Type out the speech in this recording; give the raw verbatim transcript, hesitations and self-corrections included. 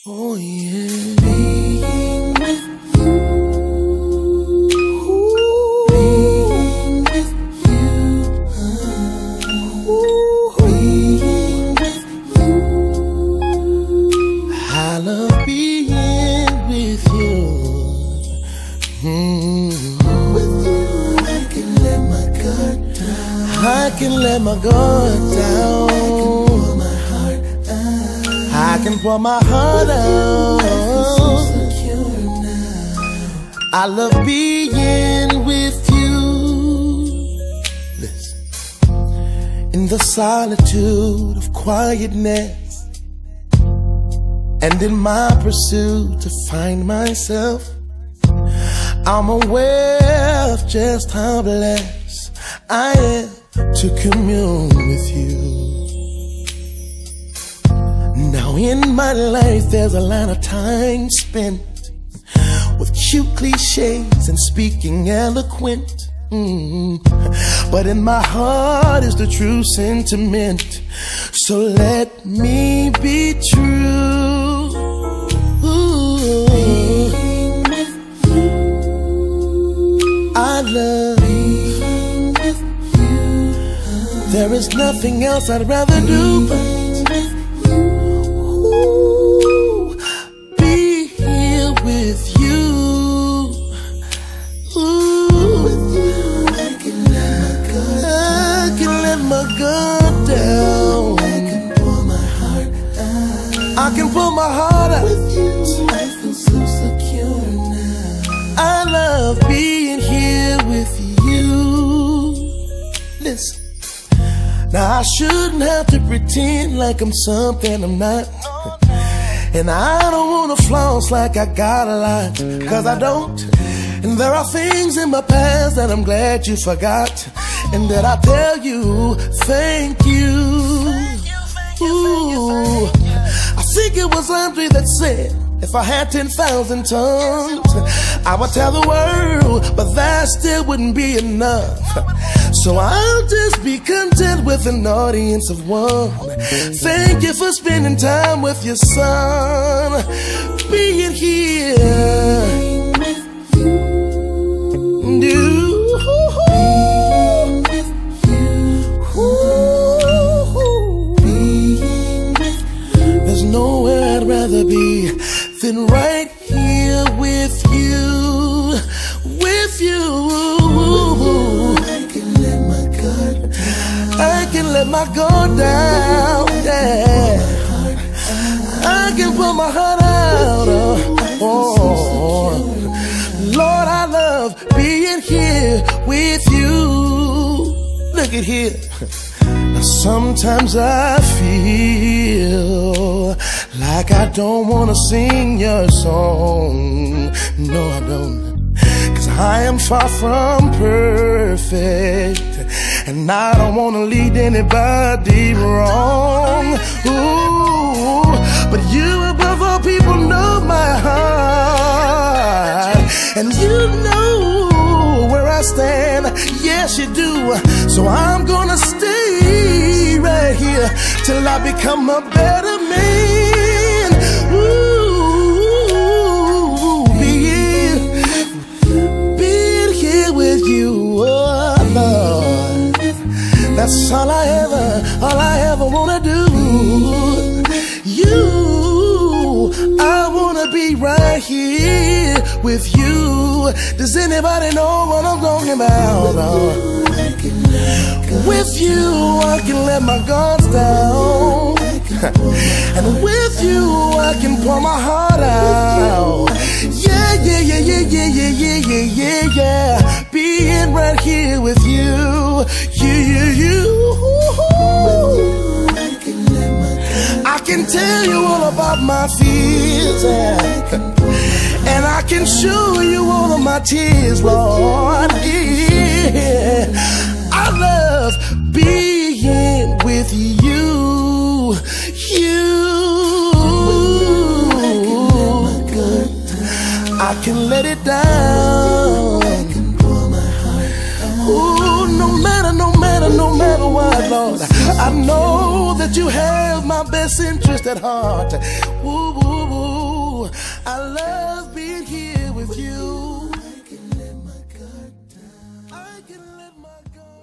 Oh yeah, being with you, ooh, being with you, ooh, being with you. I love being with you. Mm-hmm. With you, I can let my guard down. I can let my guard down. I can pour my heart out. So secure now. I love being with you. Listen. In the solitude of quietness, and in my pursuit to find myself, I'm aware of just how blessed I am to commune with you. Now in my life there's a lot of time spent with cute cliches and speaking eloquent, mm. But in my heart is the true sentiment. So let me be true. Ooh. Being with you, I love being with you. There is nothing else I'd rather do but with you. Ooh. With you, I can let my guard down. I can let my guard down. I can pour my heart out. I can pour my heart out. With you, I feel so secure now. I love being here with you. Listen. Now I shouldn't have to pretend like I'm something I'm not. And I don't wanna floss like I got a lot, cause I don't. And there are things in my past that I'm glad you forgot, and that I tell you, thank you. Ooh, I think it was Andre that said, if I had ten thousand tongues, I would tell the world, but that still wouldn't be enough. So I'll just be content with an audience of one. Thank you for spending time with your son. Being here. Being with you. Being with you. Being with you. There's nowhere I'd rather be than right here with you. With you. I can let my guard down, yeah. I can put my heart out. Oh, Lord, I love being here with you. Look at here. Now sometimes I feel like I don't want to sing your song. No, I don't. Cause I am far from perfect, and I don't wanna lead anybody wrong. Ooh, but you above all people know my heart, and you know where I stand. Yes, you do. So I'm gonna stay right here till I become a better man. Ooh, being, being here with you, oh Lord. That's all I ever, all I ever wanna do. You, I wanna be right here with you. Does anybody know what I'm talking about? Oh. With you, I can let my guards down. And with you, I can pour my heart out. Yeah, yeah, yeah, yeah, yeah, yeah, yeah, yeah, yeah, yeah. Being right here with you. You, you, you. I can tell you all about my fears, and I can show you all of my tears, Lord. Yeah. I love being with you. You. I can let it down. Ooh, no matter, no matter, no matter what, Lord, I know that you have my best interest at heart. Woo, woo, woo. I love being here with you. I can let my guard down. I can let my guard